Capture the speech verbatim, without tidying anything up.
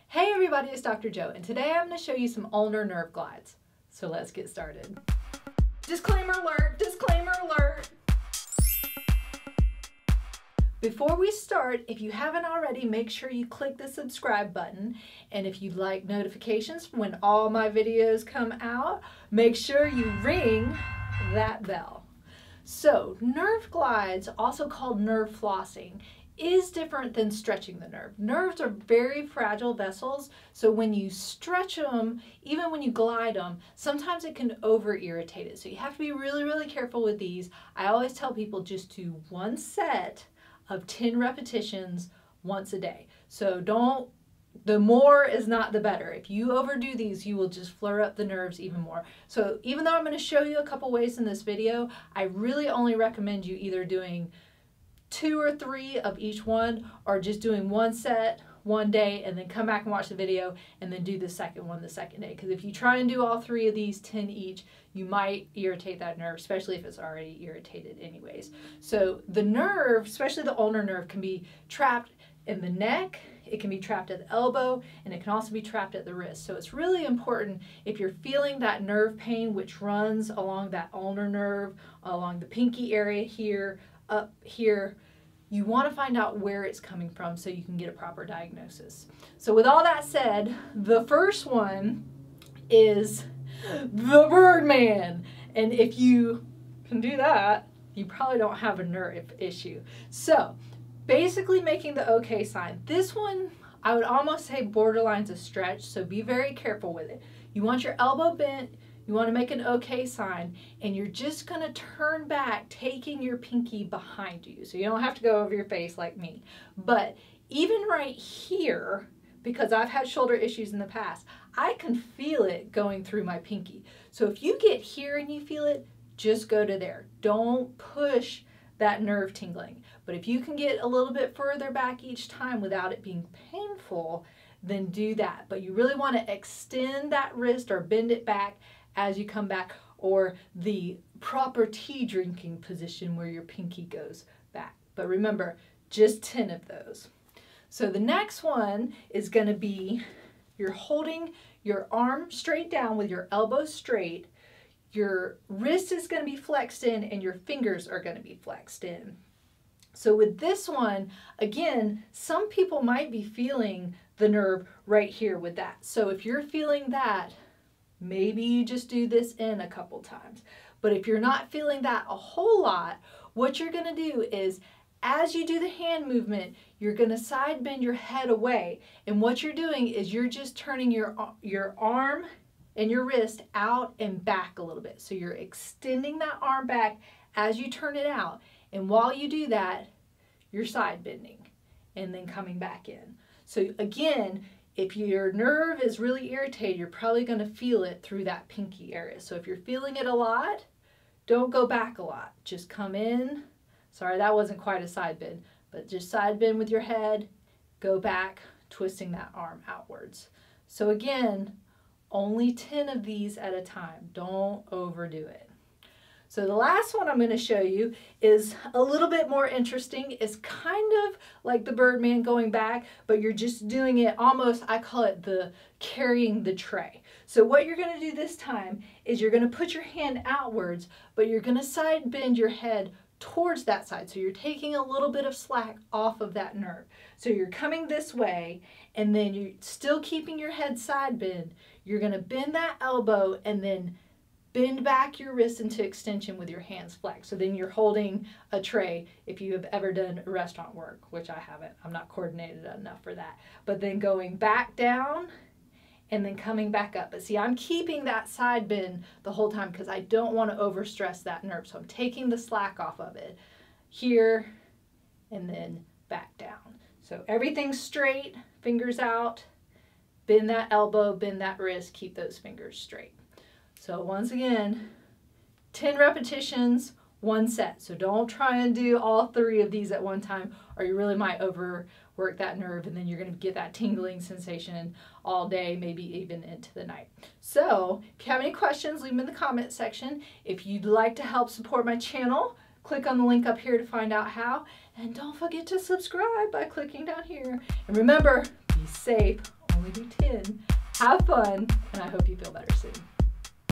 Hey everybody, it's Doctor Joe, and today I'm going to show you some ulnar nerve glides. So let's get started. Disclaimer alert, disclaimer alert. Before we start, if you haven't already, make sure you click the subscribe button. And if you'd like notifications when all my videos come out, make sure you ring that bell. So nerve glides, also called nerve flossing, is different than stretching the nerve. Nerves are very fragile vessels, so when you stretch them, even when you glide them, sometimes it can over irritate it. So you have to be really, really careful with these. I always tell people just do one set of ten repetitions once a day. So don't, the more is not the better. If you overdo these, you will just flare up the nerves even more. So even though I'm going to show you a couple ways in this video, I really only recommend you either doing two or three of each one, or just doing one set one day and then come back and watch the video and then do the second one the second day. Because if you try and do all three of these, ten each, you might irritate that nerve, especially if it's already irritated anyways. So the nerve, especially the ulnar nerve, can be trapped in the neck, it can be trapped at the elbow, and it can also be trapped at the wrist. So it's really important, if you're feeling that nerve pain which runs along that ulnar nerve, along the pinky area here, up here, you want to find out where it's coming from so you can get a proper diagnosis. So with all that said, the first one is the Birdman. And if you can do that, you probably don't have a nerve issue. So basically making the okay sign. This one, I would almost say borderline's a stretch, so be very careful with it. You want your elbow bent, you want to make an okay sign, and you're just going to turn back, taking your pinky behind you. So you don't have to go over your face like me. But even right here, because I've had shoulder issues in the past, I can feel it going through my pinky. So if you get here and you feel it, just go to there. Don't push that nerve tingling. But if you can get a little bit further back each time without it being painful, then do that. But you really want to extend that wrist or bend it back as you come back, or the proper tea drinking position where your pinky goes back. But remember, just ten of those. So the next one is going to be, you're holding your arm straight down with your elbow straight, your wrist is going to be flexed in, and your fingers are going to be flexed in. So with this one, again, some people might be feeling the nerve right here with that. So if you're feeling that, maybe you just do this in a couple times. But if you're not feeling that a whole lot, what you're going to do is, as you do the hand movement, you're going to side bend your head away. And what you're doing is you're just turning your, your arm and your wrist out and back a little bit. So you're extending that arm back as you turn it out. And while you do that, you're side bending and then coming back in. So again, if your nerve is really irritated, you're probably going to feel it through that pinky area. So if you're feeling it a lot, don't go back a lot. Just come in. Sorry, that wasn't quite a side bend, but just side bend with your head, go back, twisting that arm outwards. So again, only ten of these at a time. Don't overdo it. So the last one I'm going to show you is a little bit more interesting. It's kind of like the Birdman going back, but you're just doing it almost, I call it the carrying the tray. So what you're going to do this time is you're going to put your hand outwards, but you're going to side bend your head towards that side. So you're taking a little bit of slack off of that nerve. So you're coming this way, and then you're still keeping your head side bend. You're going to bend that elbow and then bend back your wrist into extension with your hands flexed. So then you're holding a tray if you have ever done restaurant work, which I haven't. I'm not coordinated enough for that. But then going back down and then coming back up. But see, I'm keeping that side bend the whole time because I don't want to overstress that nerve. So I'm taking the slack off of it here and then back down. So everything's straight, fingers out, bend that elbow, bend that wrist, keep those fingers straight. So once again, ten repetitions, one set. So don't try and do all three of these at one time, or you really might overwork that nerve, and then you're going to get that tingling sensation all day, maybe even into the night. So if you have any questions, leave them in the comment section. If you'd like to help support my channel, click on the link up here to find out how. And don't forget to subscribe by clicking down here. And remember, be safe. Only only do ten. Have fun, and I hope you feel better soon.